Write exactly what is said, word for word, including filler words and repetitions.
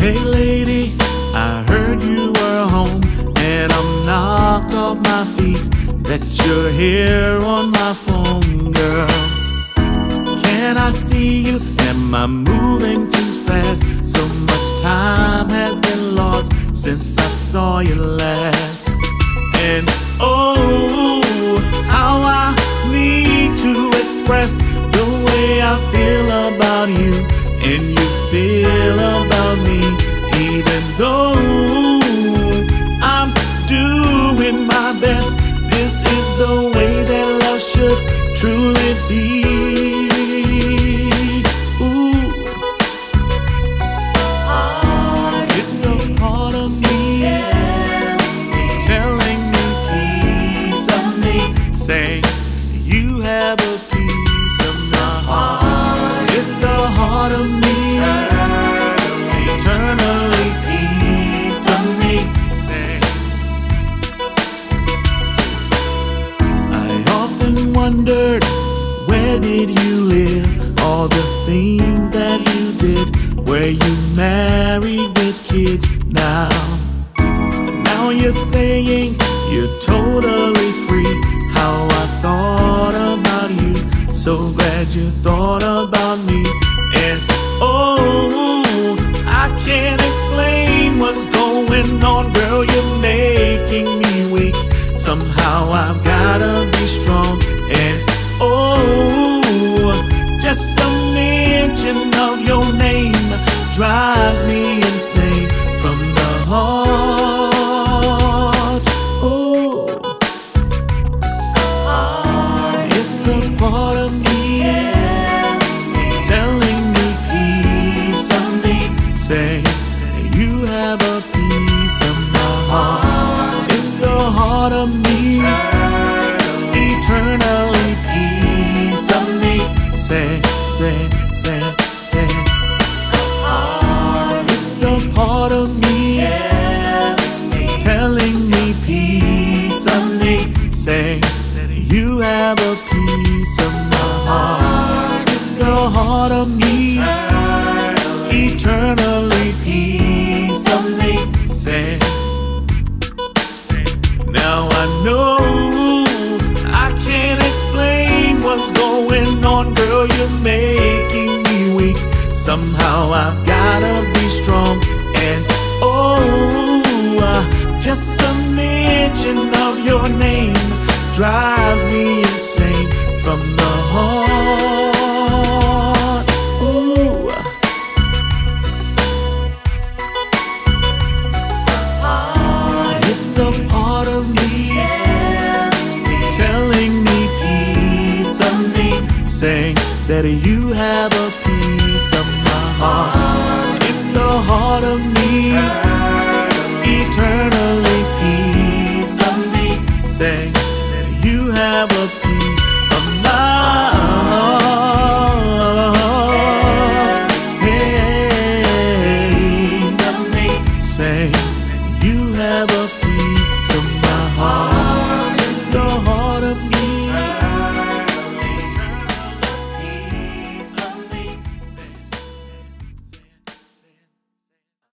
Hey lady, I heard you were home, and I'm knocked off my feet that you're here on my phone, girl. Can I see you? Am I moving too fast? So much time has been lost since I saw you last. And oh, how I need to express the way I feel about you and you feel about me. Even though I'm doing my best, this is the way that love should truly be. Ooh, it's a part of me telling me piece of me, saying you have a piece of my heart. It's the heart of me, eternally piece of me, saying I often wondered, where did you live? All the things that you did, where you married with kids now. Now you're saying you're totally free. How I thought about you, so glad you thought about me. And oh, I can't explain what's going on, girl, you're making me weak. Somehow I've gotta be strong. And oh, just a mention of your name drives me insane from the heart. Oh, it's a part of me telling me piece of me, saying you have a piece of my heart. It's the heart of me, eternally piece of me, saying, saying, saying, saying it's a part of me telling me piece of me, saying you have a piece of my heart. It's the heart of me, eternally piece of me, saying now I know I can't explain what's going on, girl, you're making me weak. Somehow I've gotta be strong. And oh, uh, just the mention of your name drives me insane from the heart. Ooh, it's a part of me telling me piece of me, saying that you have a piece of my heart. It's the heart of me, eternally piece of me, saying that you have a piece of my heart. Hey, saying you have a piece of my heart. It's the heart of me.